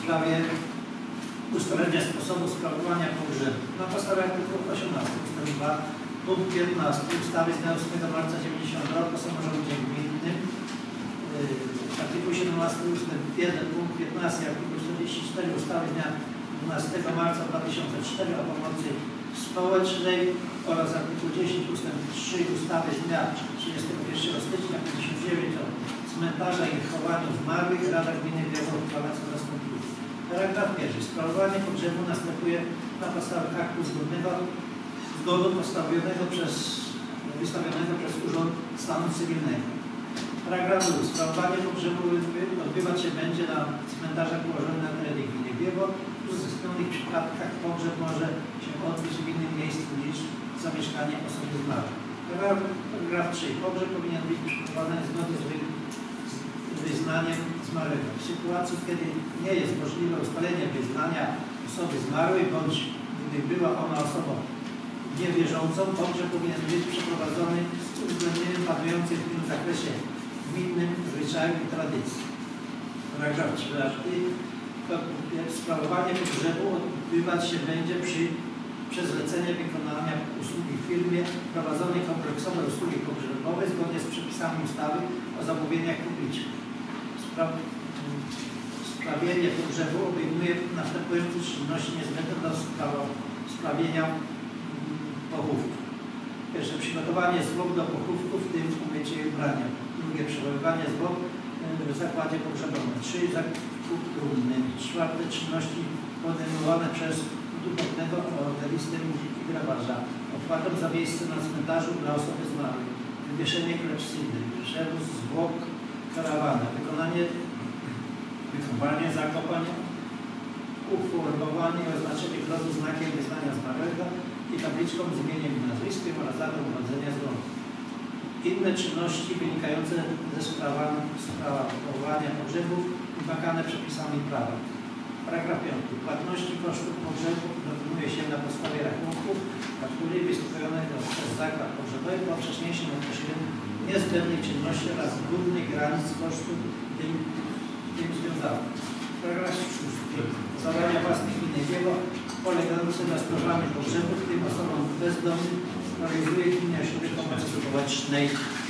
sprawie ustalenia sposobu sprawowania pogrzebu. Na podstawie artykułu 18 ust. 2 punkt 15 ustawy z dnia 8 marca 90 roku o samorządzie gminnym, artykuł 17 ust. 1 punkt 15 artykuł 44 ustawy z dnia 12 marca 2004 o pomocy społecznej oraz artykuł 10 ust. 3 ustawy z dnia 31 stycznia 1959 o cmentarzach i chowaniu zmarłych. Rada Gminy Białego uchwala co następuje. Paragraf pierwszy. Sprawowanie pogrzebu następuje na podstawie aktu zgody wystawionego przez Urząd Stanu Cywilnego. Paragraf drugi. Sprawowanie pogrzebu odbywać się będzie na cmentarzach położonych na terenie gminy Biego. W uzyskanych przypadkach pogrzeb może się odbyć w innym miejscu niż zamieszkanie osoby zmarłej. Paragraf 3. Pogrzeb powinien być przeprowadzony zgodnie z wyznaniem zmarłego. W sytuacji, kiedy nie jest możliwe ustalenie wyznania osoby zmarłej, bądź gdy była ona osobą niewierzącą, pogrzeb powinien być przeprowadzony z uwzględnieniem panujących w tym zakresie gminnym zwyczajów i tradycji. Paragraf 4. Sprawowanie pogrzebu odbywać się będzie przez zlecenie wykonania usługi w firmie prowadzonej kompleksowe usługi pogrzebowe zgodnie z przepisami ustawy o zamówieniach publicznych. Sprawienie pogrzebu obejmuje następujące czynności niezbędne do sprawienia pochówku. Pierwsze, przygotowanie zwłok do pochówku, w tym umycie i ubrania. Drugie, przechowywanie zwłok w zakładzie pogrzebowym. 3. Zakup trumny. 4. Czynności podejmowane przez duchownego, organistę muzyki i grabarza. Opłatę za miejsce na cmentarzu dla osoby zmarłej. Wywieszenie klepsydy. Przewóz zwłok karawana. Wykopanie, zakopanie, uformowanie i oznaczenie grobu znakiem wyznania zmarłego i tabliczką z imieniem i nazwiskiem oraz datą urodzenia zwłoki. Inne czynności wynikające ze sprawowania pogrzebów wymagane przepisami prawa. Paragraf 5. Płatności kosztów pogrzebu dokonuje się na podstawie rachunku faktury wystawionego przez zakład pogrzebowy po wcześniejszym określeniu niezbędnej czynności oraz górnych granic kosztów tym związanych. Paragraf 6. Zadania własnych gminy Biego polegające na sprawowanie pogrzebu, w tym osobom bezdomnym, realizuje Gmina Ośrodek Pomocy Społecznej.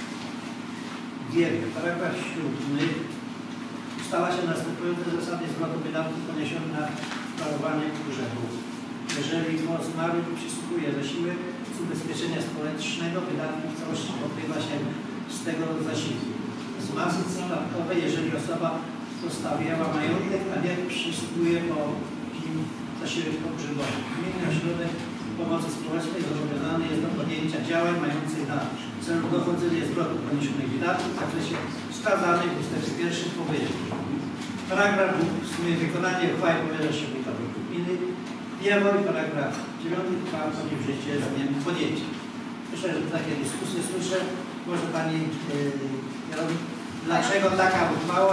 Paragraf 7. Ustala się następujące zasady zwrotu wydatków poniesionych na sprawowanie pogrzebu. Jeżeli zmarły przysługuje zasiłek z ubezpieczenia społecznego, wydatki w całości pokrywa się z tego zasiłku. Z masy spadkowej, jeżeli osoba zostawiała majątek, a nie przysługuje po nim zasiłek pogrzebowy. Gminny Ośrodek Pomocy Społecznej zobowiązany jest do podjęcia działań mających na celu dochodzenie zwrotu poniesionych wydatków w zakresie wskazanych w ustępie 1 powyżej. Paragraf 2. W sumie wykonanie uchwały powierza się wójtowi gminy Białej. Paragraf 9. Uchwała wchodzi w życie z dniem podjęcia. Myślę, że takie dyskusje słyszę. Może Pani dlaczego taka uchwała?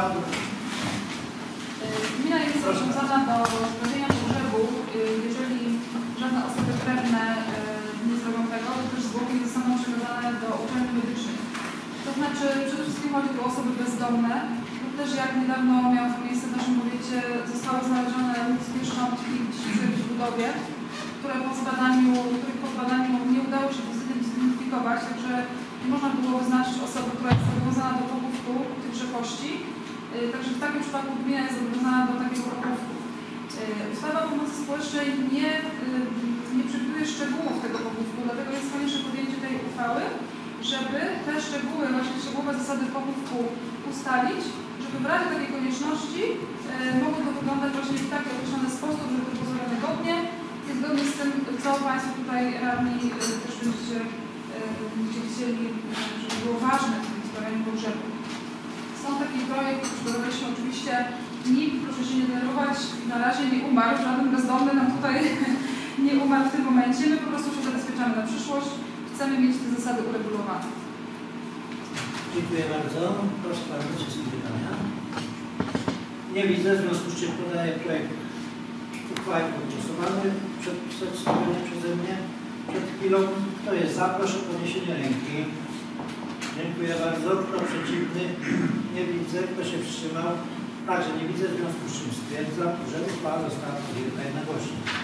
Gmina jest zobowiązana do zrobienia pogrzebu, jeżeli żadne osoby krewne nie zrobią tego, to też zwłoki zostaną przekazane do uczelni medycznych. To znaczy przede wszystkim chodzi tu o osoby bezdomne, lub też jak niedawno miało miejsce w naszym powiecie, zostały znalezione ludzkie szczątki gdzieś w jakiejś budowie, których po zbadaniu nie udało się zidentyfikować, także nie można było wyznaczyć osoby, która jest zobowiązana do pochówku tychże kości. Także w takim przypadku gmina jest zobowiązana do takiego pochówku. Ustawa o pomocy społecznej nie przewiduje szczegółów tego pochówku, dlatego jest konieczne podjęcie tej uchwały, żeby te szczegóły, właśnie szczegółowe zasady pochówku ustalić, żeby w razie takiej konieczności mogło to wyglądać właśnie w taki określony sposób, żeby to było zrobione godnie i zgodnie z tym, co Państwo tutaj radni też będziecie chcieli, żeby było ważne w tym sprawianiu pogrzebu. Stąd taki projekt przygotowaliśmy oczywiście NIP, proszę się nie denerwować, na razie nie umarł, żaden bezdomny nam tutaj nie umarł w tym momencie. My po prostu się zabezpieczamy na przyszłość, chcemy mieć te zasady uregulowane. Dziękuję bardzo. Proszę bardzo, czy są pytania? Nie widzę, w związku z czym podaję projekt uchwały podgłosowany przedstawiony przeze mnie przed chwilą. Kto jest za, proszę o podniesienie ręki. Dziękuję bardzo. Kto przeciwny? Nie widzę. Kto się wstrzymał? Także nie widzę w związku z czym stwierdzam, że uchwała została podjęta jednogłośnie.